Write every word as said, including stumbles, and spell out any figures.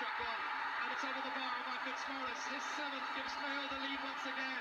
shot gone, and it's over the bar by Fitzmaurice. His seventh gives Mayo the lead once again.